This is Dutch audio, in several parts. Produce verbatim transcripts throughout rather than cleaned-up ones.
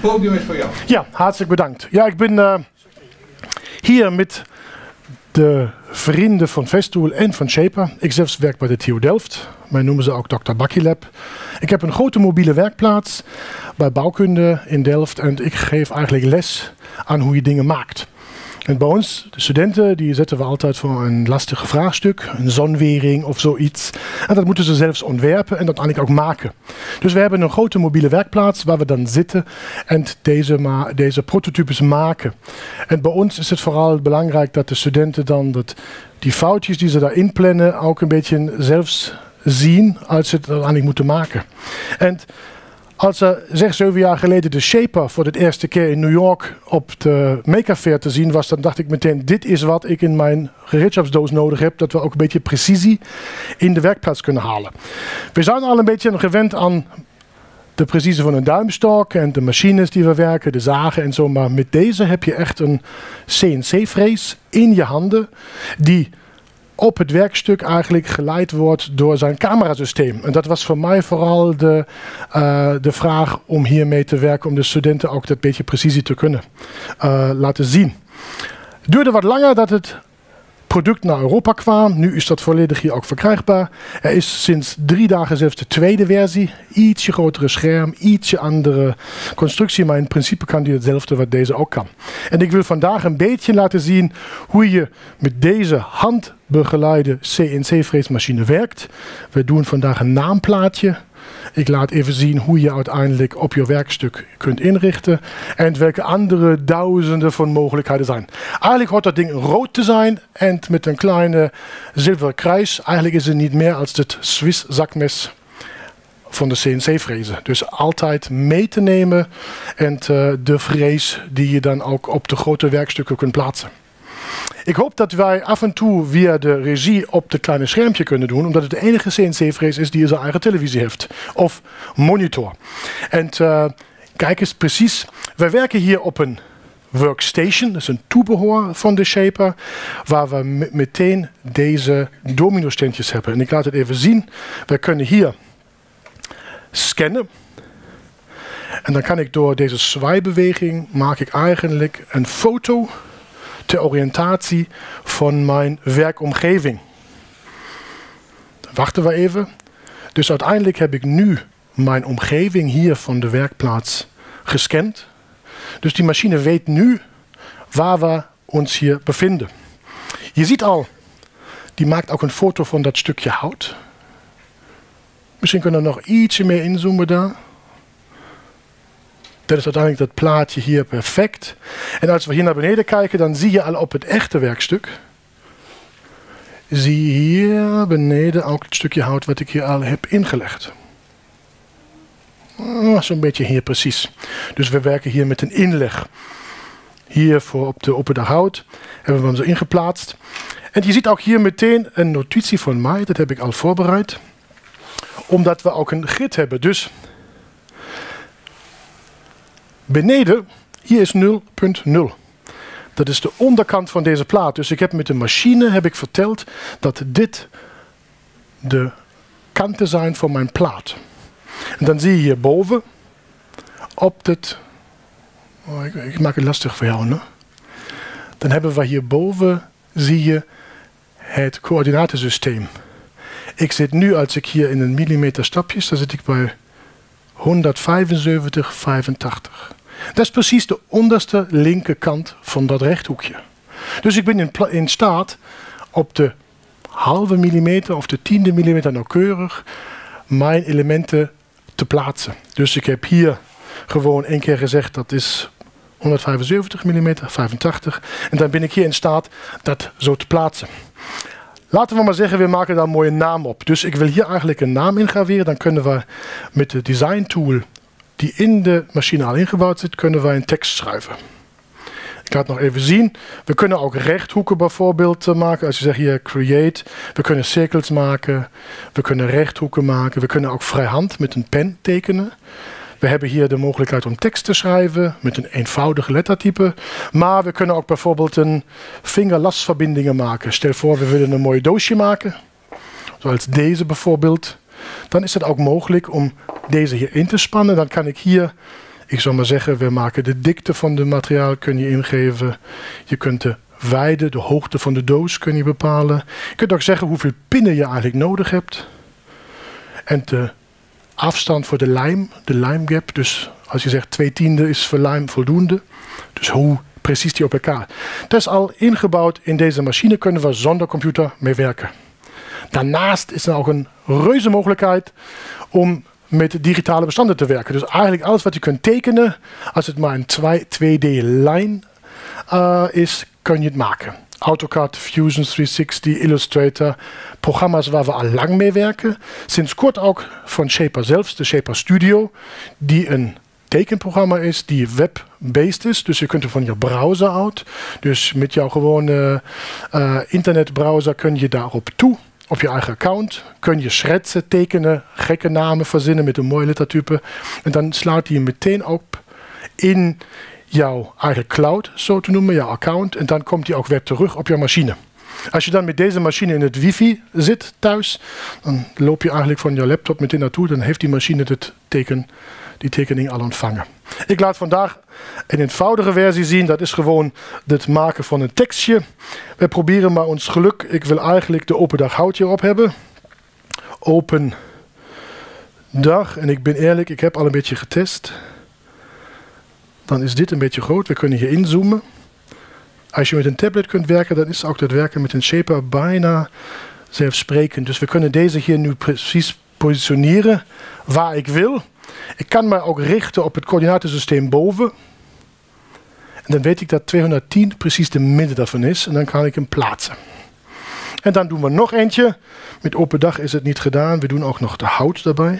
podium is voor jou. Ja, hartelijk bedankt. Ja, ik ben uh, hier met de vrienden van Festool en van Shaper. Ik zelf werk bij de T U Delft. Mij noemen ze ook dokter Bakkie-lab. Ik heb een grote mobiele werkplaats bij bouwkunde in Delft. En ik geef eigenlijk les aan hoe je dingen maakt. En bij ons, de studenten, die zetten we altijd voor een lastig vraagstuk. Een zonwering of zoiets. En dat moeten ze zelfs ontwerpen en dat eigenlijk ook maken. Dus we hebben een grote mobiele werkplaats waar we dan zitten en deze, ma deze prototypes maken. En bij ons is het vooral belangrijk dat de studenten dan dat die foutjes die ze daarin plannen ook een beetje zelfs zien als ze het uiteindelijk moeten maken. En als er zes, zeven jaar geleden de Shaper voor de eerste keer in New York op de Maker Faire te zien was, dan dacht ik meteen, dit is wat ik in mijn gereedschapsdoos nodig heb, dat we ook een beetje precisie in de werkplaats kunnen halen. We zijn al een beetje gewend aan de precisie van een duimstok en de machines die we werken, de zagen en zo, maar met deze heb je echt een C N C-frees in je handen die op het werkstuk eigenlijk geleid wordt door zijn camerasysteem. En dat was voor mij vooral de, uh, de vraag om hiermee te werken, om de studenten ook dat beetje precisie te kunnen uh, laten zien. Het duurde wat langer dat het product naar Europa kwam. Nu is dat volledig hier ook verkrijgbaar. Er is sinds drie dagen zelfs de tweede versie. Ietsje grotere scherm, ietsje andere constructie, maar in principe kan die hetzelfde wat deze ook kan. En ik wil vandaag een beetje laten zien hoe je met deze handbegeleide C N C-freesmachine werkt. We doen vandaag een naamplaatje. Ik laat even zien hoe je uiteindelijk op je werkstuk kunt inrichten en welke andere duizenden van mogelijkheden zijn. Eigenlijk hoort dat ding rood te zijn en met een kleine zilveren kruis. Eigenlijk is het niet meer als het Swiss zakmes van de C N C-frezen. Dus altijd mee te nemen en uh, de frees die je dan ook op de grote werkstukken kunt plaatsen. Ik hoop dat wij af en toe via de regie op het kleine schermpje kunnen doen, omdat het de enige C N C-frees is die zijn eigen televisie heeft. Of monitor. En uh, kijk eens precies. Wij werken hier op een workstation, dat is een toebehoor van de Shaper, waar we meteen deze domino-steentjes hebben. En ik laat het even zien. We kunnen hier scannen. En dan kan ik door deze zwaaibeweging, maak ik eigenlijk een foto ter oriëntatie van mijn werkomgeving. Dan wachten we even. Dus uiteindelijk heb ik nu mijn omgeving hier van de werkplaats gescand. Dus die machine weet nu waar we ons hier bevinden. Je ziet al, die maakt ook een foto van dat stukje hout. Misschien kunnen we nog ietsje meer inzoomen daar. Dat is uiteindelijk dat plaatje hier perfect. En als we hier naar beneden kijken, dan zie je al op het echte werkstuk. Zie je hier beneden ook het stukje hout wat ik hier al heb ingelegd. Oh, zo'n beetje hier precies. Dus we werken hier met een inleg. Hier voor op de, op het hout hebben we hem zo ingeplaatst. En je ziet ook hier meteen een notitie van mij. Dat heb ik al voorbereid. Omdat we ook een grid hebben. Dus beneden, hier is nul punt nul. Dat is de onderkant van deze plaat. Dus ik heb met de machine heb ik verteld dat dit de kanten zijn van mijn plaat. En dan zie je hierboven op dit. Oh, ik, ik maak het lastig voor jou, ne? Dan hebben we hierboven, zie je het coördinatensysteem. Ik zit nu, als ik hier in een millimeter stapjes, dan zit ik bij honderdvijfenzeventig komma vijfentachtig. Dat is precies de onderste linkerkant van dat rechthoekje. Dus ik ben in, in staat op de halve millimeter of de tiende millimeter nauwkeurig mijn elementen te plaatsen. Dus ik heb hier gewoon één keer gezegd dat is honderdvijfenzeventig millimeter, vijfentachtig. En dan ben ik hier in staat dat zo te plaatsen. Laten we maar zeggen, we maken daar een mooie naam op. Dus ik wil hier eigenlijk een naam ingraveren. Dan kunnen we met de design tool die in de machine al ingebouwd zit, kunnen we een tekst schrijven. Ik laat het nog even zien. We kunnen ook rechthoeken bijvoorbeeld maken. Als je zegt hier create. We kunnen cirkels maken. We kunnen rechthoeken maken. We kunnen ook vrijhand met een pen tekenen. We hebben hier de mogelijkheid om tekst te schrijven met een eenvoudig lettertype. Maar we kunnen ook bijvoorbeeld een vingerlasverbindingen maken. Stel voor we willen een mooi doosje maken. Zoals deze bijvoorbeeld. Dan is het ook mogelijk om deze hier in te spannen. Dan kan ik hier Ik zou maar zeggen, we maken de dikte van het materiaal, kun je ingeven. Je kunt de wijde, de hoogte van de doos kun je bepalen. Je kunt ook zeggen hoeveel pinnen je eigenlijk nodig hebt. En de afstand voor de lijm, de lijmgap. Dus als je zegt twee tiende is voor lijm voldoende. Dus hoe precies die op elkaar. Dat is al ingebouwd in deze machine, kunnen we zonder computer mee werken. Daarnaast is er ook een reuze mogelijkheid om met digitale bestanden te werken. Dus eigenlijk alles wat je kunt tekenen, als het maar een twee D-lijn uh, is, kun je het maken. AutoCAD, Fusion driehonderdzestig, Illustrator, programma's waar we al lang mee werken. Sinds kort ook van Shaper zelfs, de Shaper Studio, die een tekenprogramma is die web-based is. Dus je kunt er van je browser uit. Dus met jouw gewone uh, internetbrowser kun je daarop toe. Op je eigen account kun je schetsen, tekenen, gekke namen verzinnen met een mooie lettertype. En dan slaat die meteen op in jouw eigen cloud, zo te noemen, jouw account. En dan komt die ook weer terug op jouw machine. Als je dan met deze machine in het wifi zit thuis, dan loop je eigenlijk van jouw laptop meteen naartoe. Dan heeft die machine het teken, die tekening al ontvangen. Ik laat vandaag een eenvoudige versie zien. Dat is gewoon het maken van een tekstje. We proberen maar ons geluk. Ik wil eigenlijk de open dag hout hierop hebben. Open dag. En ik ben eerlijk, ik heb al een beetje getest. Dan is dit een beetje groot. We kunnen hier inzoomen. Als je met een tablet kunt werken, dan is ook dat werken met een Shaper bijna zelfsprekend. Dus we kunnen deze hier nu precies positioneren waar ik wil. Ik kan mij ook richten op het coördinatensysteem boven. En dan weet ik dat tweehonderdtien precies de midden daarvan is. En dan kan ik hem plaatsen. En dan doen we nog eentje. Met open dag is het niet gedaan. We doen ook nog de hout daarbij.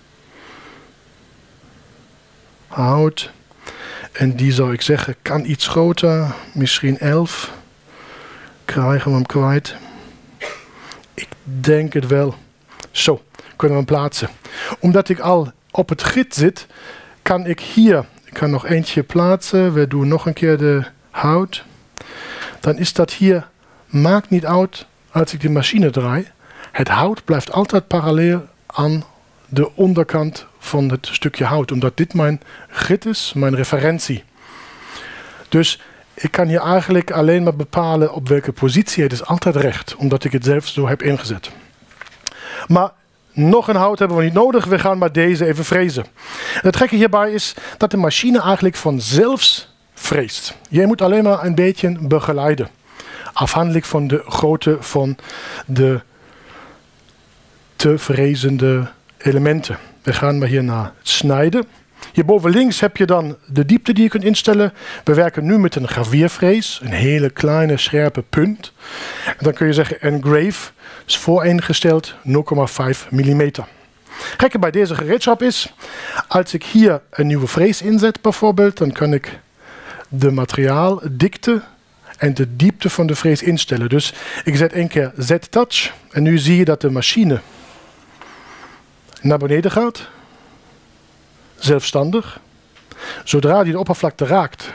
Hout. En die zou ik zeggen, kan iets groter. Misschien elf. Krijgen we hem kwijt. Ik denk het wel. Zo, kunnen we hem plaatsen. Omdat ik al op het grid zit, kan ik hier, ik kan nog eentje plaatsen. We doen nog een keer de hout. Dan is dat hier, maakt niet uit als ik de machine draai. Het hout blijft altijd parallel aan de onderkant van het stukje hout. Omdat dit mijn grid is, mijn referentie. Dus ik kan hier eigenlijk alleen maar bepalen op welke positie. Het is altijd recht, omdat ik het zelf zo heb ingezet. Maar nog een hout hebben we niet nodig. We gaan maar deze even frezen. En het gekke hierbij is dat de machine eigenlijk vanzelf freest. Je moet alleen maar een beetje begeleiden. Afhankelijk van de grootte van de te frezende elementen. We gaan maar hier naar het snijden. Hierboven links heb je dan de diepte die je kunt instellen. We werken nu met een gravierfrees. Een hele kleine scherpe punt. En dan kun je zeggen engrave. Is vooringesteld nul komma vijf millimeter. Gekke bij deze gereedschap is, als ik hier een nieuwe frees inzet bijvoorbeeld, dan kan ik de materiaaldikte en de diepte van de frees instellen. Dus ik zet één keer Z-touch en nu zie je dat de machine naar beneden gaat. Zelfstandig. Zodra die de oppervlakte raakt,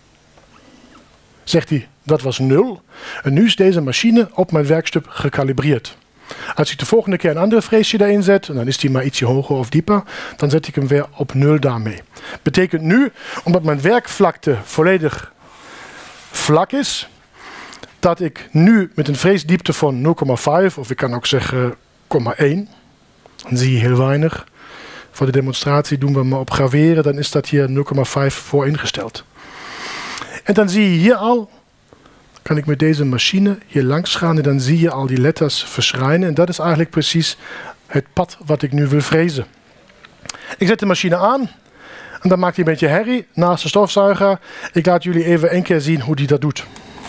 zegt hij dat was nul. En nu is deze machine op mijn werkstuk gekalibreerd. Als ik de volgende keer een andere freesje daarin zet, en dan is die maar ietsje hoger of dieper, dan zet ik hem weer op nul daarmee. Betekent nu, omdat mijn werkvlakte volledig vlak is, dat ik nu met een freesdiepte van nul komma vijf, of ik kan ook zeggen nul komma één, dan zie je heel weinig. Voor de demonstratie doen we maar op graveren, dan is dat hier nul komma vijf voor ingesteld. En dan zie je hier al, kan ik met deze machine hier langs gaan en dan zie je al die letters verschijnen. En dat is eigenlijk precies het pad wat ik nu wil frezen. Ik zet de machine aan en dan maakt hij een beetje herrie naast de stofzuiger. Ik laat jullie even één keer zien hoe die dat doet.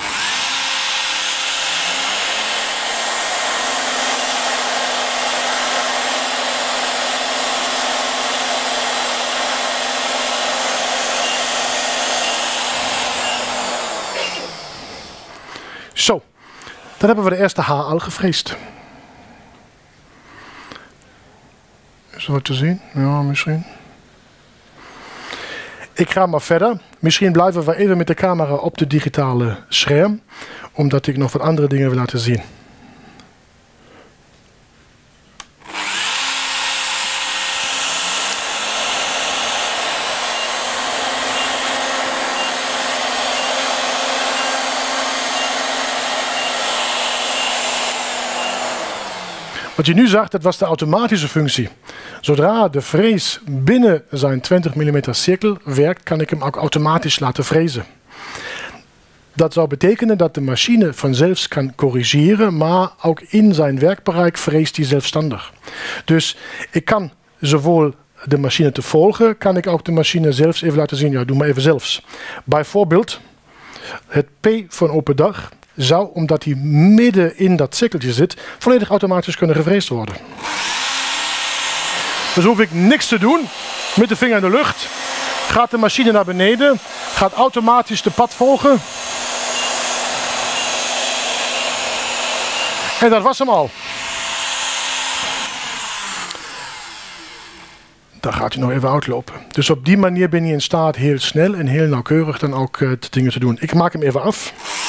Zo, dan hebben we de eerste H al gefreesd. Is er wat te zien? Ja, misschien. Ik ga maar verder. Misschien blijven we even met de camera op de digitale scherm, omdat ik nog wat andere dingen wil laten zien. Wat je nu zag, dat was de automatische functie. Zodra de frees binnen zijn twintig millimeter cirkel werkt, kan ik hem ook automatisch laten frezen. Dat zou betekenen dat de machine vanzelf kan corrigeren, maar ook in zijn werkbereik freest hij zelfstandig. Dus ik kan zowel de machine te volgen, kan ik ook de machine zelfs even laten zien. Ja, doe maar even zelfs. Bijvoorbeeld, het P van open dag zou, omdat hij midden in dat cirkeltje zit, volledig automatisch kunnen gefreesd worden. Dus hoef ik niks te doen, met de vinger in de lucht. Gaat de machine naar beneden, gaat automatisch de pad volgen. En dat was hem al. Dan gaat hij nog even uitlopen. Dus op die manier ben je in staat heel snel en heel nauwkeurig dan ook uh, de dingen te doen. Ik maak hem even af.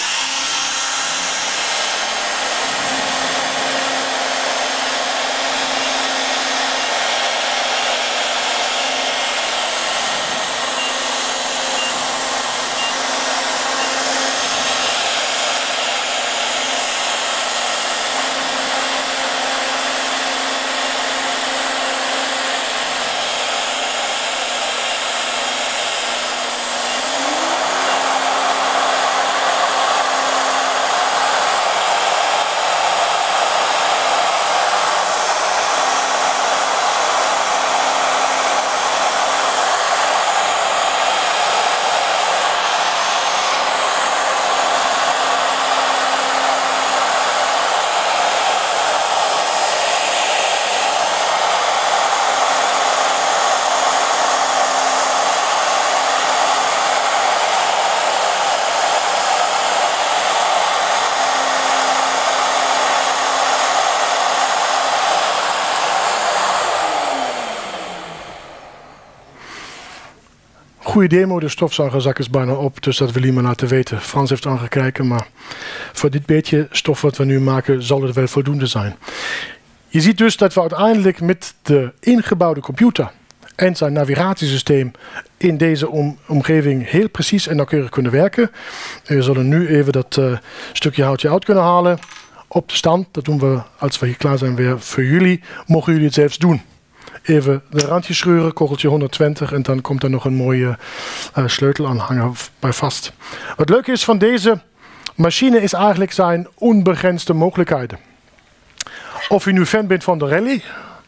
Goede demo, de stofzuigerzak is bijna op, dus dat wil iemand laten weten. Frans heeft aangekeken, maar voor dit beetje stof wat we nu maken zal het wel voldoende zijn. Je ziet dus dat we uiteindelijk met de ingebouwde computer en zijn navigatiesysteem in deze om omgeving heel precies en nauwkeurig kunnen werken. We zullen nu even dat uh, stukje houtje uit kunnen halen op de stand. Dat doen we als we hier klaar zijn weer voor jullie. Mogen jullie het zelfs doen. Even de randjes scheuren, kogeltje honderdtwintig en dan komt er nog een mooie uh, sleutelaanhanger bij vast. Wat leuk is van deze machine is eigenlijk zijn onbegrensde mogelijkheden. Of je nu fan bent van de rally.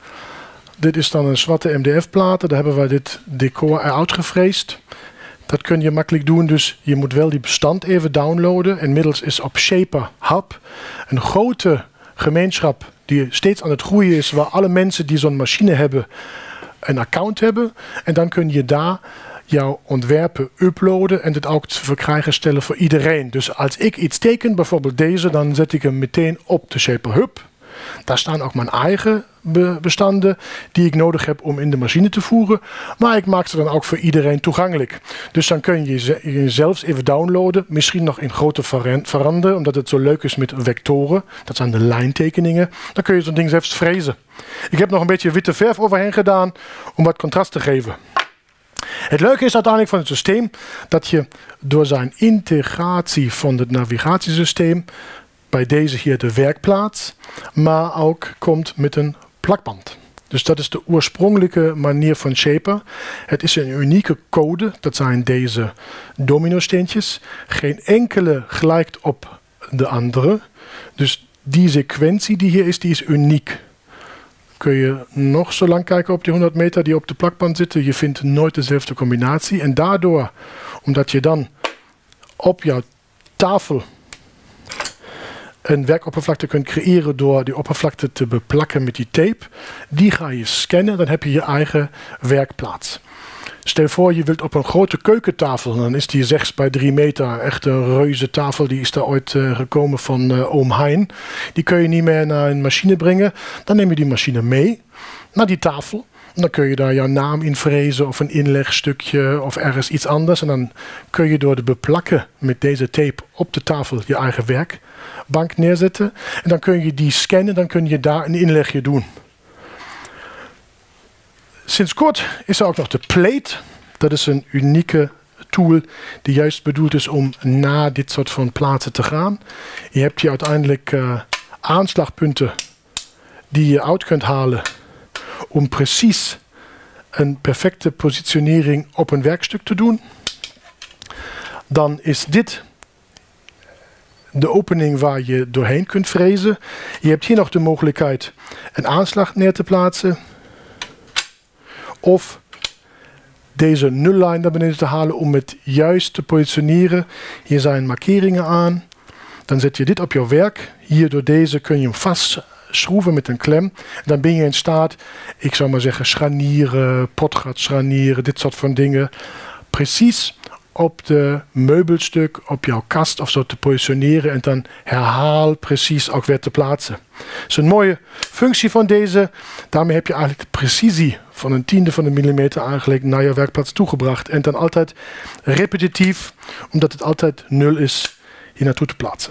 Dit is dan een zwarte M D F-plaat. Daar hebben we dit decor eruit gefreesd. Dat kun je makkelijk doen, dus je moet wel die bestand even downloaden. Inmiddels is op Shaper Hub een grote gemeenschap die steeds aan het groeien is, waar alle mensen die zo'n machine hebben een account hebben. En dan kun je daar jouw ontwerpen uploaden en dit ook te verkrijgen stellen voor iedereen. Dus als ik iets teken, bijvoorbeeld deze, dan zet ik hem meteen op de Shaper Hub. Daar staan ook mijn eigen be bestanden die ik nodig heb om in de machine te voeren. Maar ik maak ze dan ook voor iedereen toegankelijk. Dus dan kun je ze je zelfs even downloaden. Misschien nog in grootte veranderen, omdat het zo leuk is met vectoren. Dat zijn de lijntekeningen. Dan kun je zo'n ding zelfs frezen. Ik heb nog een beetje witte verf overheen gedaan om wat contrast te geven. Het leuke is uiteindelijk van het systeem dat je door zijn integratie van het navigatiesysteem bij deze hier de werkplaats, maar ook komt met een plakband. Dus dat is de oorspronkelijke manier van Shaper. Het is een unieke code, dat zijn deze domino-steentjes. Geen enkele gelijkt op de andere. Dus die sequentie die hier is, die is uniek. Kun je nog zo lang kijken op die honderd meter die op de plakband zitten. Je vindt nooit dezelfde combinatie. En daardoor, omdat je dan op jouw tafel een werkoppervlakte kunt creëren door die oppervlakte te beplakken met die tape. Die ga je scannen, dan heb je je eigen werkplaats. Stel voor je wilt op een grote keukentafel, dan is die zes bij drie meter, echt een reuze tafel, die is daar ooit uh, gekomen van uh, oom Hein. Die kun je niet meer naar een machine brengen. Dan neem je die machine mee naar die tafel. En dan kun je daar jouw naam in frezen of een inlegstukje of ergens iets anders. En dan kun je door te beplakken met deze tape op de tafel je eigen werkbank neerzetten. En dan kun je die scannen, dan kun je daar een inlegje doen. Sinds kort is er ook nog de plate. Dat is een unieke tool die juist bedoeld is om naar dit soort van plaatsen te gaan. Je hebt hier uiteindelijk uh, aanslagpunten die je uit kunt halen om precies een perfecte positionering op een werkstuk te doen. Dan is dit de opening waar je doorheen kunt frezen. Je hebt hier nog de mogelijkheid een aanslag neer te plaatsen. Of deze nullijn naar beneden te halen om het juist te positioneren. Hier zijn markeringen aan. Dan zet je dit op jouw werk. Hier door deze kun je hem vastschroeven met een klem. Dan ben je in staat, ik zou maar zeggen, scharnieren, potgat scharnieren, dit soort van dingen. Precies op de meubelstuk, op jouw kast of zo te positioneren en dan herhaal precies ook weer te plaatsen. Dat is een mooie functie van deze. Daarmee heb je eigenlijk de precisie van een tiende van een millimeter eigenlijk naar je werkplaats toegebracht. En dan altijd repetitief, omdat het altijd nul is, hier naartoe te plaatsen.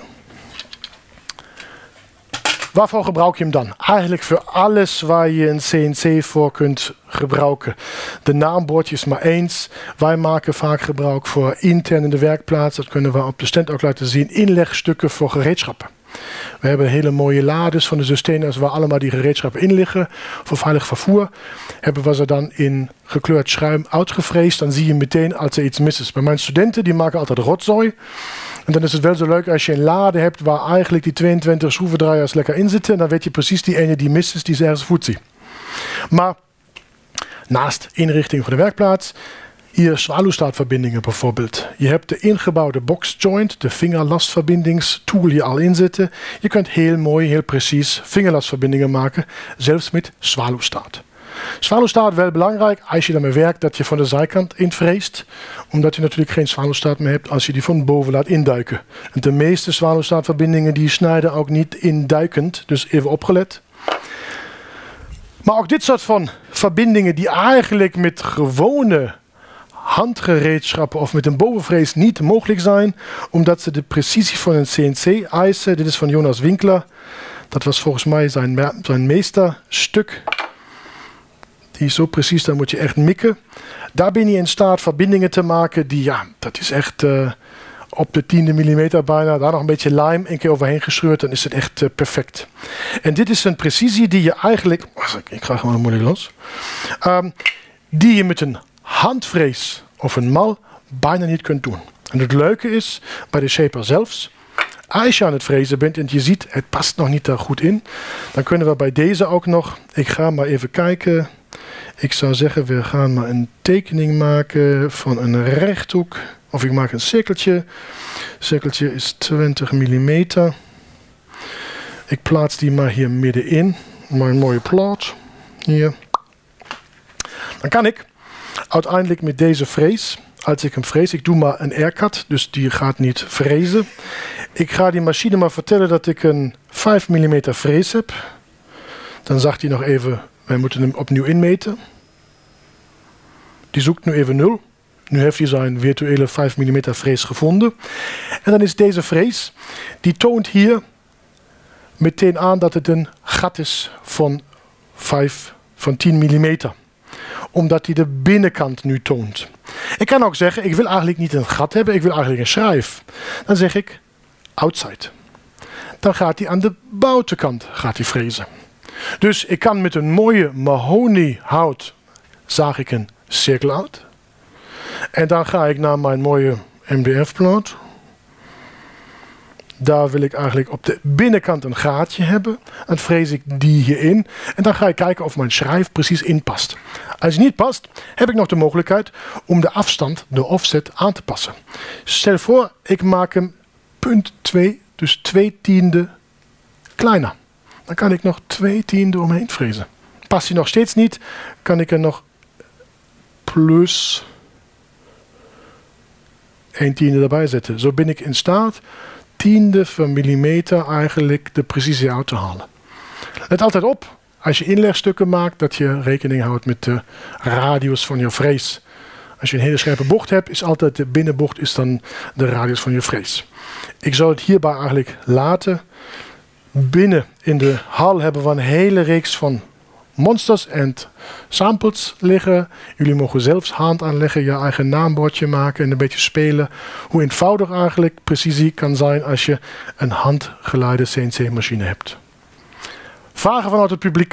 Waarvoor gebruik je hem dan? Eigenlijk voor alles waar je een C N C voor kunt gebruiken. De naambordje is maar eens. Wij maken vaak gebruik voor intern in de werkplaats. Dat kunnen we op de stand ook laten zien. Inlegstukken voor gereedschappen. We hebben hele mooie lades van de Sustainers waar allemaal die gereedschappen in liggen. Voor veilig vervoer hebben we ze dan in gekleurd schuim uitgevreesd. Dan zie je meteen als er iets mis is. Bij mijn studenten die maken altijd rotzooi. En dan is het wel zo leuk als je een lade hebt waar eigenlijk die tweeëntwintig schroevendraaiers lekker in zitten. En dan weet je precies die ene die mis is, die is ergens voet zie. Maar naast inrichting van de werkplaats, hier zwaluwstaartverbindingen bijvoorbeeld. Je hebt de ingebouwde boxjoint, de vingerlastverbindingstool hier al in zitten. Je kunt heel mooi, heel precies vingerlastverbindingen maken, zelfs met zwaluwstaart. Zwaluwstaart wel belangrijk als je daarmee werkt dat je van de zijkant invreest. Omdat je natuurlijk geen zwaluwstaart meer hebt als je die van boven laat induiken. En de meeste zwaluwstaartverbindingen die snijden ook niet induikend, dus even opgelet. Maar ook dit soort van verbindingen die eigenlijk met gewone handgereedschappen of met een bovenvrees niet mogelijk zijn. Omdat ze de precisie van een C N C eisen. Dit is van Jonas Winkler. Dat was volgens mij zijn, zijn meesterstuk. Die is zo precies, daar moet je echt mikken. Daar ben je in staat verbindingen te maken die, ja, dat is echt uh, op de tiende millimeter bijna. Daar nog een beetje lijm, een keer overheen gescheurd, dan is het echt uh, perfect. En dit is een precisie die je eigenlijk, ik krijg hem maar moeilijk los, um, die je met een handvrees of een mal bijna niet kunt doen. En het leuke is, bij de shaper zelfs, als je aan het frezen bent en je ziet, het past nog niet daar goed in, dan kunnen we bij deze ook nog, ik ga maar even kijken. Ik zou zeggen, we gaan maar een tekening maken van een rechthoek. Of ik maak een cirkeltje. Cirkeltje is twintig millimeter. Ik plaats die maar hier middenin. Mijn mooie plaat. Hier. Dan kan ik uiteindelijk met deze frees, als ik hem frees, ik doe maar een aircut, dus die gaat niet frezen. Ik ga die machine maar vertellen dat ik een vijf millimeter frees heb. Dan zegt hij nog even, wij moeten hem opnieuw inmeten. Die zoekt nu even nul. Nu heeft hij zijn virtuele vijf millimeter frees gevonden. En dan is deze frees, die toont hier meteen aan dat het een gat is van, vijf, van tien millimeter. Omdat hij de binnenkant nu toont. Ik kan ook zeggen, ik wil eigenlijk niet een gat hebben, ik wil eigenlijk een schijf. Dan zeg ik outside. Dan gaat hij aan de buitenkant gaat hij frezen. Dus ik kan met een mooie mahoniehout zaag ik een cirkel uit. En dan ga ik naar mijn mooie M D F-plaat. Daar wil ik eigenlijk op de binnenkant een gaatje hebben. Dan frees ik die hierin. En dan ga ik kijken of mijn schijf precies inpast. Als het niet past, heb ik nog de mogelijkheid om de afstand, de offset, aan te passen. Stel voor, ik maak hem punt twee, dus twee tiende kleiner. Dan kan ik nog twee tiende omheen frezen. Past hij nog steeds niet, kan ik er nog plus een tiende erbij zetten. Zo ben ik in staat tiende van millimeter eigenlijk de precisie uit te halen. Let altijd op, als je inlegstukken maakt, dat je rekening houdt met de radius van je frees. Als je een hele scherpe bocht hebt, is altijd de binnenbocht is dan de radius van je frees. Ik zou het hierbij eigenlijk laten. Binnen in de hal hebben we een hele reeks van monsters en samples liggen. Jullie mogen zelfs hand aanleggen, je eigen naambordje maken en een beetje spelen. Hoe eenvoudig eigenlijk precisie kan zijn als je een handgeleide C N C machine hebt. Vragen vanuit het publiek?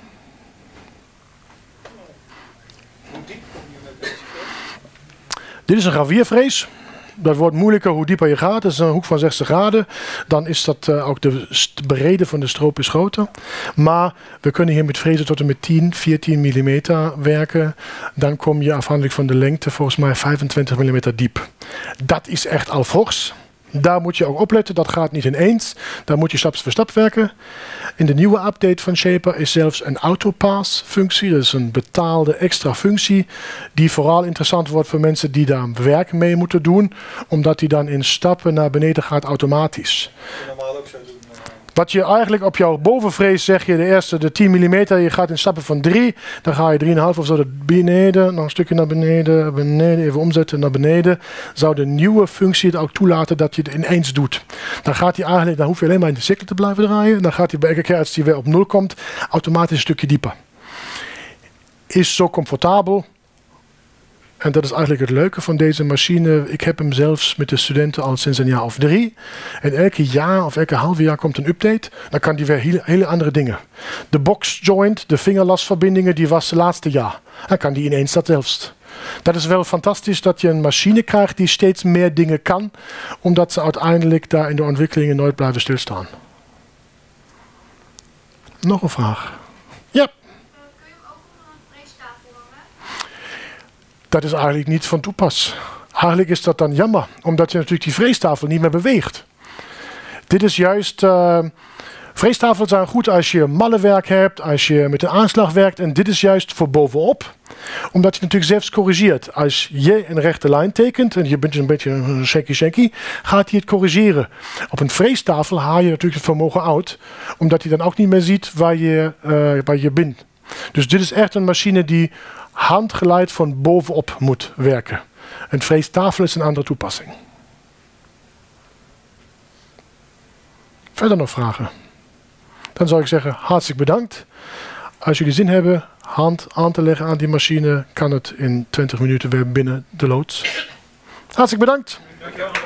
Dit is een graviervrees. Dat wordt moeilijker hoe dieper je gaat. Dat is een hoek van zestig graden. Dan is dat uh, ook de breedte van de stroop is groter. Maar we kunnen hier met frezen tot en met tien, veertien millimeter werken. Dan kom je afhankelijk van de lengte volgens mij vijfentwintig millimeter diep. Dat is echt al fors. Daar moet je ook opletten, dat gaat niet ineens. Daar moet je stap voor stap werken. In de nieuwe update van Shaper is zelfs een autopass functie. Dat is een betaalde extra functie die vooral interessant wordt voor mensen die daar werk mee moeten doen. Omdat die dan in stappen naar beneden gaat automatisch. Normaal ook zo doen. Wat je eigenlijk op jouw bovenvrees zeg je de eerste de tien millimeter, je gaat in stappen van drie, dan ga je drie komma vijf of zo naar beneden, nog een stukje naar beneden, beneden, even omzetten naar beneden. Zou de nieuwe functie het ook toelaten dat je het ineens doet. Dan gaat hij eigenlijk, dan hoef je alleen maar in de cirkel te blijven draaien, dan gaat hij bij elke keer als hij weer op nul komt, automatisch een stukje dieper. Is zo comfortabel. En dat is eigenlijk het leuke van deze machine. Ik heb hem zelfs met de studenten al sinds een jaar of drie. En elke jaar of elke half jaar komt een update. Dan kan die weer hele, hele andere dingen. De box joint, de vingerlasverbindingen, die was het laatste jaar. Dan kan die ineens dat zelfs. Dat is wel fantastisch dat je een machine krijgt die steeds meer dingen kan. Omdat ze uiteindelijk daar in de ontwikkelingen nooit blijven stilstaan. Nog een vraag? Ja. Dat is eigenlijk niet van toepas. Eigenlijk is dat dan jammer, omdat je natuurlijk die freestafel niet meer beweegt. Dit is juist... Uh, freestafels zijn goed als je mallenwerk hebt, als je met een aanslag werkt. En dit is juist voor bovenop. Omdat je natuurlijk zelfs corrigeert. Als je een rechte lijn tekent en je bent een beetje een shaky shaky, gaat hij het corrigeren. Op een freestafel haal je natuurlijk het vermogen uit. Omdat hij dan ook niet meer ziet waar je, uh, waar je bent. Dus dit is echt een machine die handgeleid van bovenop moet werken. Een freestafel is een andere toepassing. Verder nog vragen? Dan zou ik zeggen, hartstikke bedankt. Als jullie zin hebben hand aan te leggen aan die machine, kan het in twintig minuten weer binnen de loods. Hartstikke bedankt. Dankjewel.